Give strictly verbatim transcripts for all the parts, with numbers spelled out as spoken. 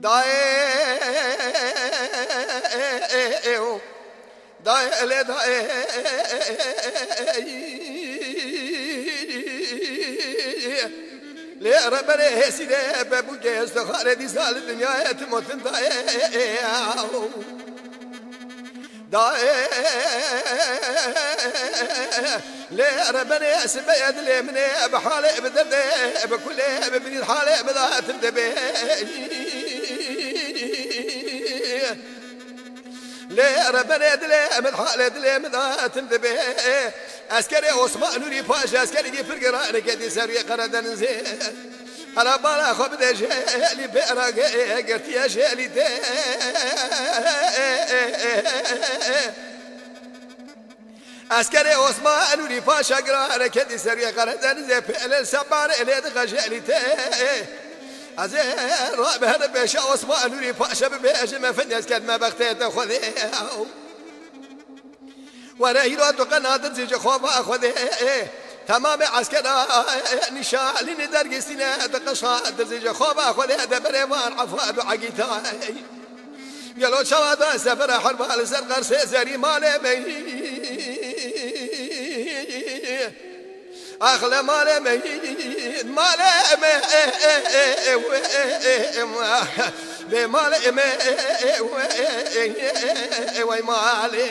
دايو داي له داي ليه ربنا سيده ببوجه استخاره زال الدنيا تموت داي داي ليه ربنا سبيد لي من بحاله بدرد بكل ببني حاله بذات تبي ليه ربنا دلي من حاله دلي من ذات تبي عسكري عثمان نوري باشا عسكري فرقران كدي سري قردن زي انا بالا خو بده جالي بيراق قلت يا جالي دي عسكري عثمان نوري باشا قران كدي سري قردن زي فعل سبار الى دغجالي دي ازي راب هذا باشا عثمان نوري باشا بباش ما فنيس كد ما بختيت خذي وانا يراد قناه زي خوف اخذ تمام عسكر نشال ندرق سنه دقشا زي خوف اخذ هذا بريمان عفاد وعقيتا قالوا شواذ سفر حرب على سرقر سيزري مالي أخلى مالي ميت مالي مالي مالي وي مالي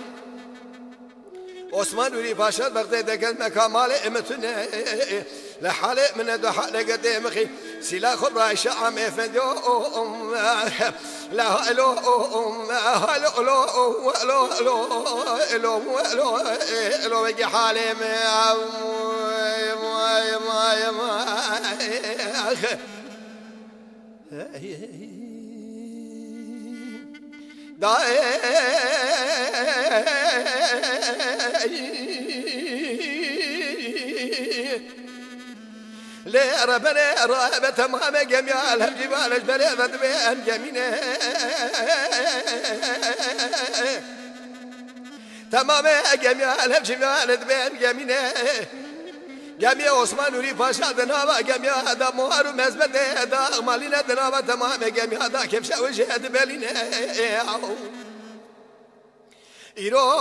عثمان نوري باشا بغداد قال مكان مالي امتنا لحالي من دو حالي قدام اخي سلاخ الرايشة عم افندو لا الو الو الو الو الو الو الو بقي حالي ما ما ما ما داي ليه ربنا رابة تمام جميع الجبال الجبال ذبيان جمينة تمام جميع الجبال ذبيان جمينة جميع عثمان نوري باشا دنابا جميع هذا مهار مزبد هذا مالنا دنابا تمام جميع هذا كيف شاوي جهد بالينا إيرو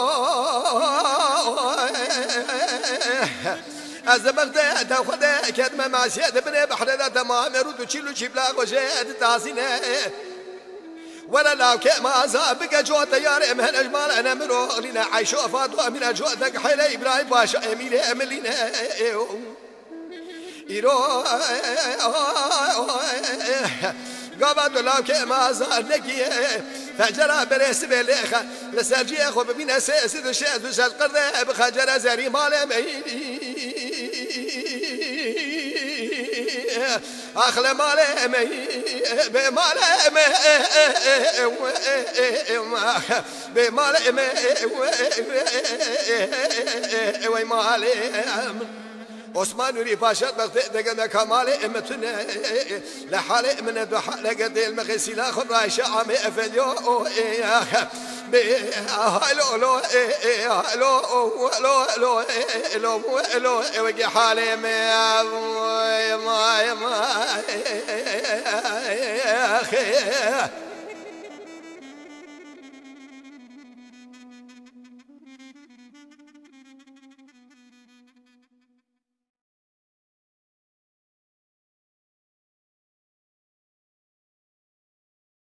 از بغداد تاخذ كدمه مع سيد بن بحر ذا تمام يرد تشيلو شبلا وجهد تاسينه ولا لا كما زابك جو طيار من اجمال انا مرو لنا عايشو فاضوا من اجودك حيل ابراهيم باشا امير املينا ايرو قابد لا كما زانك فجرا برس بلخ لسرجي اخو ببين سيد شاد وشاد قرده بخجر زري مال اخل مال بمال بمال وي مال عثمان نوري باشا دقنا كمالي امتنا لحالي من دو حالة قد المغسي لا خد رايشة عمي افديو هلو لو هلو لو لو لو لو وقي حالي ما ما ما